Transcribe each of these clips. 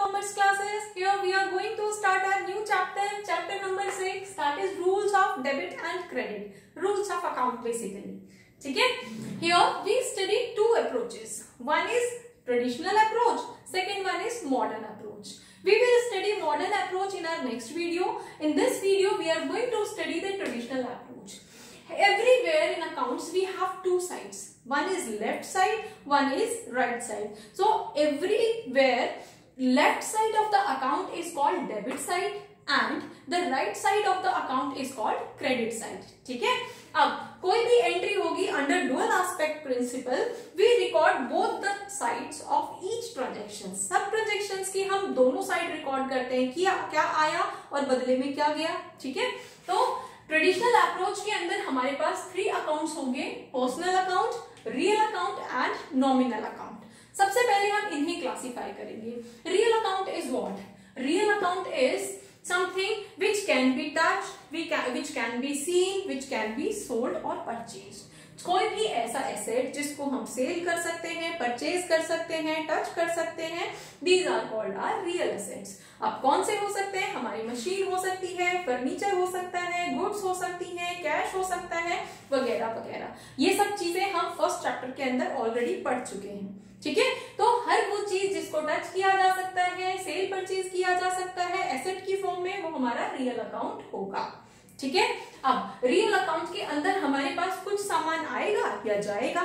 commerce classes. Here we are going to start our new chapter, chapter number 6, that is rules of debit and credit, rules of account basically. ठीक है? Here we study two approaches. One is traditional approach, second one is modern approach. We will study modern approach in our next video. In this video we are going to study the traditional approach. Everywhere in accounts we have two sides. One is left side, one is right side. So everywhere left side of the account is called debit side and the right side of the account is called credit side. ठीक है? अब कोई भी entry होगी under dual aspect principle, we record both the sides of each transaction. सब transactions की हम दोनों साइड रिकॉर्ड करते हैं कि क्या आया और बदले में क्या गया. ठीक है? तो ट्रेडिशनल अप्रोच के अंदर हमारे पास 3 अकाउंट्स होंगे, personal account, real account and nominal account. सबसे पहले हम इन्हें क्लासिफाई करेंगे. Real account is what? Real account is something which can be touched, which can be seen, which can be sold और परचेज्ड. कोई भी ऐसा एसेट जिसको हम सेल कर सकते हैं, परचेज कर सकते हैं, टच कर सकते हैं, these are called are real assets. अब कौन से हो सकते हैं? हमारी मशीन हो सकती है, फर्नीचर हो सकता है, गुड्स हो सकती है, कैश हो सकता है, वगैरह वगैरह. ये सब चीजें हम फर्स्ट चैप्टर के अंदर ऑलरेडी पढ़ चुके हैं. ठीक है? तो हर वो चीज जिसको टच किया जा सकता है, सेल परचेज किया जा सकता है एसेट की फॉर्म में, वो हमारा रियल अकाउंट होगा. ठीक है? अब रियल अकाउंट के अंदर हमारे पास कुछ सामान आएगा या जाएगा.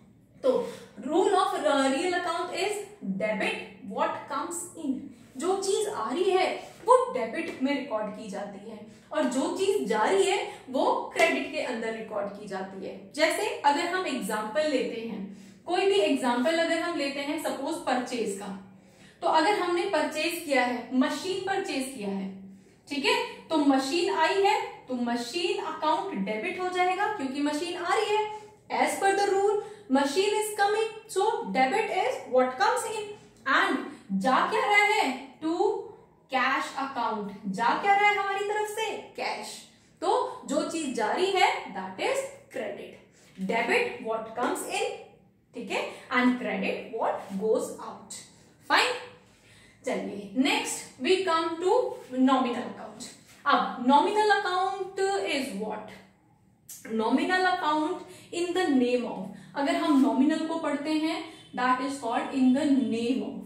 तो rule of real account is debit what comes in. जो चीज आ रही है वो डेबिट में रिकॉर्ड की जाती है और जो चीज जा रही है वो क्रेडिट के अंदर रिकॉर्ड की जाती है. जैसे अगर हम एग्जांपल लेते हैं, कोई भी एग्जांपल अगर हम लेते हैं सपोज परचेज का, तो अगर हमने परचेज किया है, मशीन परचेज किया है, ठीक है, तो मशीन आई है तो मशीन अकाउंट डेबिट हो जाएगा क्योंकि मशीन आ रही है. As per the rule machine is coming, so debit is what comes in. And जा क्या रहा है? To cash account. जा क्या रहा है हमारी तरफ से? कैश. तो जो चीज जारी है that is credit. Debit what comes in, ठीक है, and credit what goes out. Fine. चलिए next we come to nominal account. अब nominal account is what? Nominal account in the name of. अगर हम नॉमिनल को पढ़ते हैं that is called in the name of.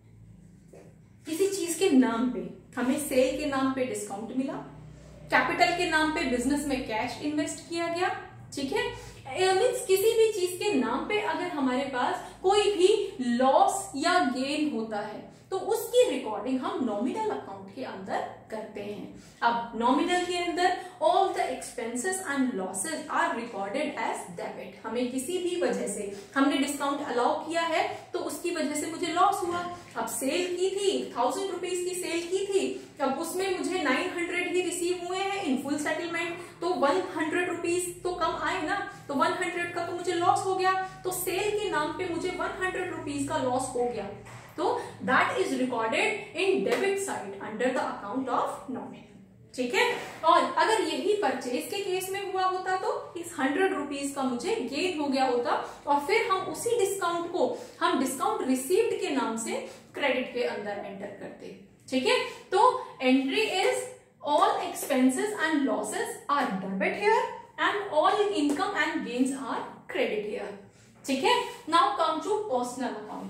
किसी चीज के नाम पे, हमें सेल के नाम पे डिस्काउंट मिला, कैपिटल के नाम पे बिजनेस में कैश इन्वेस्ट किया गया. ठीक है? मीन्स किसी भी चीज के नाम पे अगर हमारे पास कोई भी लॉस या गेन होता है तो उसकी रिकॉर्डिंग हम नॉमिनल अकाउंट के अंदर करते हैं. अब नॉमिनल के अंदर all the expenses and losses are recorded as debit. हमें किसी भी वजह से हमने डिस्काउंट अलाउ किया है तो उसकी वजह से मुझे लॉस हुआ. अब सेल की थी, 1000 रुपीज की सेल की थी, अब उसमें मुझे 900 ही रिसीव हुए हैं इन फुल सेटलमेंट, तो 100 रुपीज तो कम आए ना, तो 100 का तो मुझे लॉस हो गया. तो सेल के नाम पे मुझे 100 रुपीज का लॉस हो गया, तो that is recorded in debit side under the account of nominal. ठीक है? और अगर यही परचेज के केस में हुआ होता तो इस 100 रुपीज का मुझे गेन हो गया होता और फिर हम उसी डिस्काउंट को हम डिस्काउंट रिसीव्ड के नाम से क्रेडिट के अंदर एंटर करते. ठीक है? तो entry is all expenses and losses are debit here and all income and gains are credit here. ठीक है? Now come to personal account.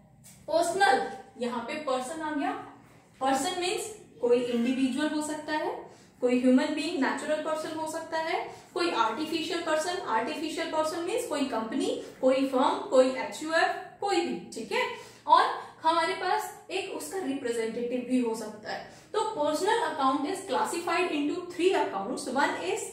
Personal, यहाँ पे पर्सन आ गया. पर्सन मीन्स कोई इंडिविजुअल हो सकता है, कोई ह्यूमन बीइंग नेचुरल पर्सन हो सकता है, कोई artificial person. Artificial person means कोई कंपनी, कोई फर्म, कोई एचयूएफ, कोई भी. ठीक है? और हमारे पास एक उसका रिप्रेजेंटेटिव भी हो सकता है. तो personal account is classified into 3 accounts. One is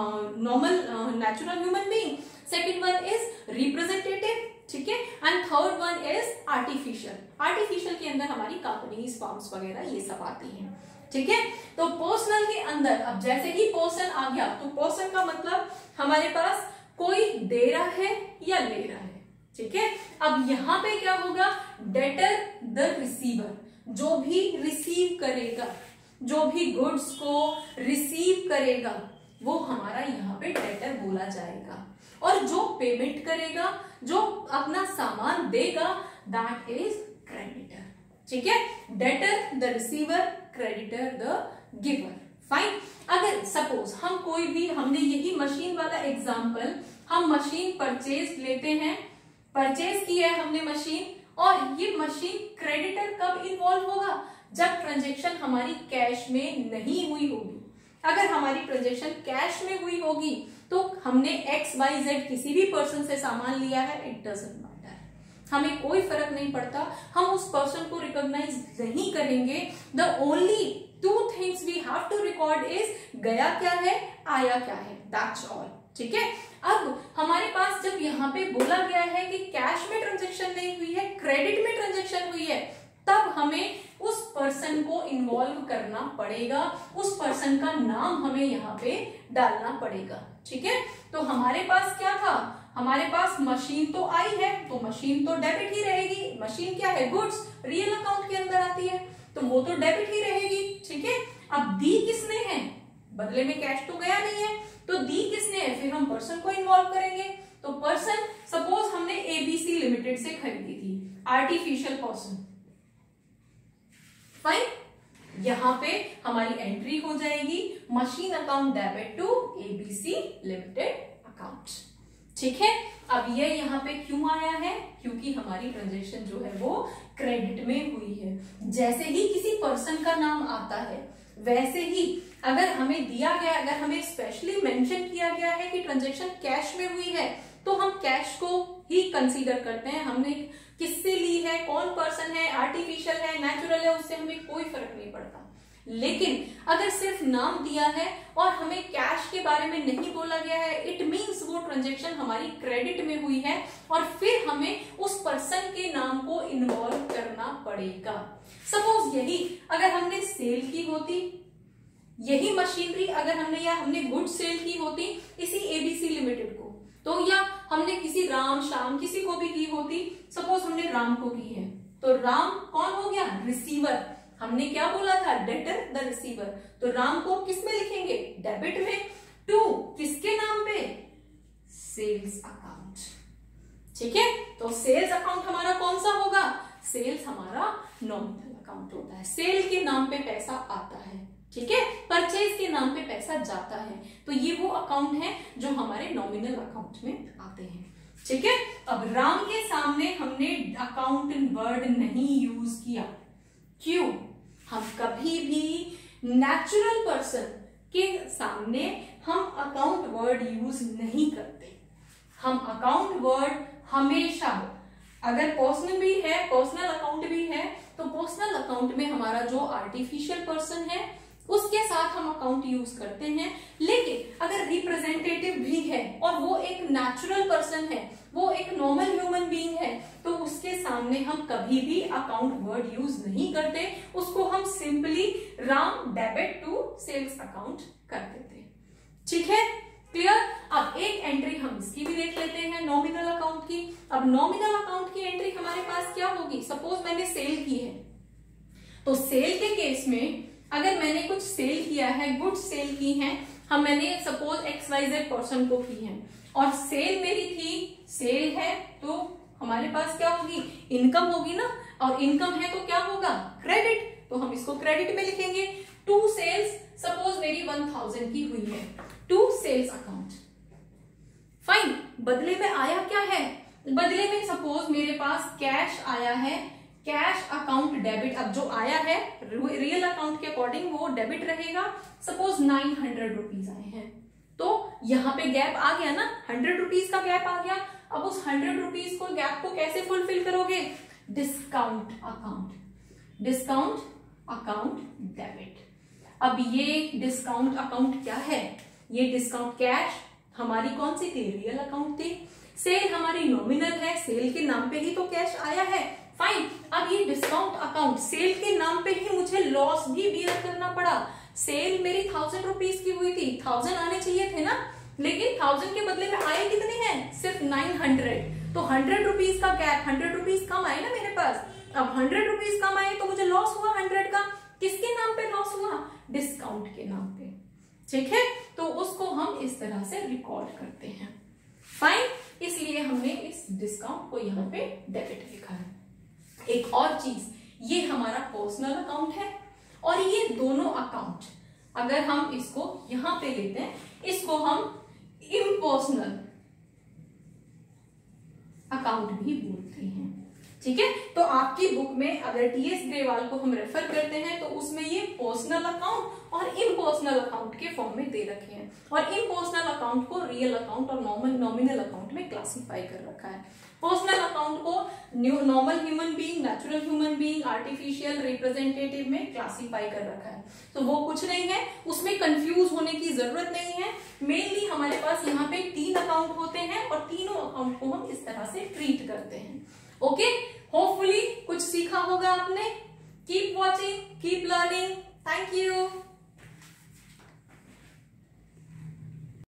normal natural human being, second one is representative, ठीक है, and third one is artificial. Artificial के अंदर हमारी कंपनीज, फर्म्स वगैरह ये सब आती हैं. ठीक है? तो पर्सनल के अंदर अब जैसे ही पर्सन आ गया तो पर्सन का मतलब हमारे पास कोई दे रहा है या ले रहा है. ठीक है? अब यहां पे क्या होगा? Debtor the receiver. जो भी रिसीव करेगा, जो भी गुड्स को रिसीव करेगा वो हमारा यहाँ पे डेटर बोला जाएगा. और जो पेमेंट करेगा, जो अपना सामान देगा, दैट इज क्रेडिटर. ठीक है, debtor the receiver, creditor the giver. Fine. अगर सपोज हम कोई भी, हमने यही मशीन वाला एग्जांपल, हम मशीन परचेज लेते हैं, परचेज की है हमने मशीन, और ये मशीन क्रेडिटर कब इन्वॉल्व होगा, जब ट्रांजेक्शन हमारी कैश में नहीं हुई होगी। अगर हमारी ट्रांजेक्शन कैश में हुई होगी तो हमने XYZ किसी भी पर्सन से सामान लिया है, इट डजंट मैटर, हमें कोई फर्क नहीं पड़ता, हम उस पर्सन को रिकॉग्नाइज नहीं करेंगे। The only two things we have to record is गया क्या है, आया क्या है, दैट्स ऑल। ठीक है, अब हमारे पास जब यहाँ पे बोला गया है कि कैश में ट्रांजेक्शन नहीं हुई है, क्रेडिट में ट्रांजेक्शन हुई है, तब हमें उस पर्सन को इन्वॉल्व करना पड़ेगा, उस पर्सन का नाम हमें यहाँ पे डालना पड़ेगा। ठीक है, तो हमारे पास क्या था, हमारे पास मशीन तो आई है, तो मशीन तो डेबिट ही रहेगी। मशीन क्या है, गुड्स, रियल अकाउंट के अंदर आती है, तो वो तो डेबिट ही रहेगी। ठीक है, अब दी किसने है, बदले में कैश तो गया नहीं है, तो दी किसने है, फिर हम पर्सन को इन्वॉल्व करेंगे। तो पर्सन, सपोज हमने ABC लिमिटेड से खरीदी थी, आर्टिफिशियल पर्सन। फाइन, यहां पे हमारी एंट्री हो जाएगी machine account debit to ABC limited account. ठीक है, अब ये यहाँ पे क्यों आया है, क्योंकि हमारी ट्रांजेक्शन जो है वो क्रेडिट में हुई है। जैसे ही किसी पर्सन का नाम आता है, वैसे ही अगर हमें दिया गया, अगर हमें स्पेशली मेंशन किया गया है कि ट्रांजेक्शन कैश में हुई है, तो हम कैश को ही कंसीडर करते हैं। हमने किससे ली है, कौन पर्सन है, आर्टिफिशियल है, नेचुरल है, उससे हमें कोई फर्क नहीं पड़ता। लेकिन अगर सिर्फ नाम दिया है और हमें कैश के बारे में नहीं बोला गया है, इट मींस वो ट्रांजेक्शन हमारी क्रेडिट में हुई है, और फिर हमें उस पर्सन के नाम को इन्वॉल्व करना पड़ेगा। सपोज यही अगर हमने सेल की होती, यही मशीनरी अगर हमने गुड सेल की होती इसी ABC लिमिटेड को, तो या हमने किसी राम श्याम किसी को भी की होती, सपोज हमने राम को की है, तो राम कौन हो गया, रिसीवर। हमने क्या बोला था, डेटर द रिसीवर, तो राम को किस में लिखेंगे, डेबिट में, टू किसके नाम पे, सेल्स अकाउंट। ठीक है, तो सेल्स अकाउंट हमारा कौन सा होगा, सेल्स हमारा नॉमिनल अकाउंट होता है, सेल के नाम पे पैसा आता है। ठीक है, परचेज के नाम पे पैसा जाता है, तो ये वो अकाउंट है जो हमारे नॉमिनल अकाउंट में आते हैं। ठीक है, अब राम के सामने हमने अकाउंट वर्ड नहीं यूज किया, क्यों, हम कभी भी नेचुरल पर्सन के सामने हम अकाउंट वर्ड यूज नहीं करते। हम अकाउंट वर्ड हमेशा, अगर पर्सनल भी है, पर्सनल अकाउंट भी है, तो पर्सनल अकाउंट में हमारा जो आर्टिफिशियल पर्सन है उसके साथ हम अकाउंट यूज करते हैं। लेकिन अगर रिप्रेजेंटेटिव भी है और वो एक नेचुरल पर्सन है, वो एक नॉर्मल ह्यूमन बीइंग है, तो उसके सामने हम कभी भी अकाउंट वर्ड यूज नहीं करते, उसको हम simply Ram debit to sales account कर देते। ठीक है, क्लियर। अब एक एंट्री हम इसकी भी देख लेते हैं, नॉमिनल अकाउंट की। अब नॉमिनल अकाउंट की एंट्री हमारे पास क्या होगी, सपोज मैंने सेल की है, तो सेल के केस में अगर मैंने कुछ सेल किया है, गुड्स सेल की हैं, हम मैंने सपोज XYZ पर्सन को की है, और सेल मेरी थी, सेल है, तो हमारे पास क्या होगी, इनकम होगी ना, और इनकम है तो क्या होगा, क्रेडिट, तो हम इसको क्रेडिट में लिखेंगे। टू सेल्स, सपोज मेरी 1000 की हुई है, टू सेल्स अकाउंट। फाइन, बदले में आया क्या है, बदले में सपोज मेरे पास कैश आया है, कैश अकाउंट डेबिट। अब जो आया है रियल अकाउंट के अकॉर्डिंग वो डेबिट रहेगा। सपोज 900 रुपीज आए हैं, तो यहाँ पे गैप आ गया ना, 100 रुपीज का गैप आ गया। अब उस 100 रुपीज को गैप को कैसे फुलफिल करोगे, discount account, discount account debit. अब ये डिस्काउंट अकाउंट क्या है, ये डिस्काउंट कैश हमारी कौन सी थी, रियल अकाउंट थी, सेल हमारी नॉमिनल है, सेल के नाम पे ही तो कैश आया है। फाइन, अब ये डिस्काउंट अकाउंट, सेल के नाम पे ही मुझे लॉस भी बियर करना पड़ा। सेल मेरी 1000 रुपीज की हुई थी, 1000 आने चाहिए थे ना, लेकिन 1000 के बदले में आए कितने हैं, सिर्फ 900, तो 100 रुपीज का गैप, 100 रुपीज कम आए ना मेरे पास। अब 100 रुपीज कम आए तो मुझे लॉस हुआ 100 का, किसके नाम पे लॉस हुआ, डिस्काउंट के नाम पे। ठीक है, तो उसको हम इस तरह से रिकॉर्ड करते हैं। फाइन, इसलिए हमने इस डिस्काउंट को यहाँ पे डेबिट लिखा है। एक और चीज, ये हमारा पर्सनल अकाउंट है और ये दोनों अकाउंट अगर हम इसको यहां पे लेते हैं, इसको हम इम्पर्सनल अकाउंट भी बोलते हैं। ठीक है, तो आपकी बुक में अगर टीएस ग्रेवाल को हम रेफर करते हैं तो उसमें ये पर्सनल अकाउंट और इम्पर्सनल अकाउंट के फॉर्म में दे रखे हैं और इम्पर्सनल अकाउंट को रियल अकाउंट और नॉमिनल अकाउंट में क्लासिफाई कर रखा है। पर्सनल अकाउंट को normal human being, natural human being, artificial representative में क्लासिफाई कर रखा है। तो वो कुछ नहीं है, उसमें कंफ्यूज होने की जरूरत नहीं है। मेनली हमारे पास यहाँ पे 3 अकाउंट होते हैं और तीनों अकाउंट को हम इस तरह से ट्रीट करते हैं। ओके, होपफुली कुछ सीखा होगा आपने। Keep watching, keep learning. Thank you.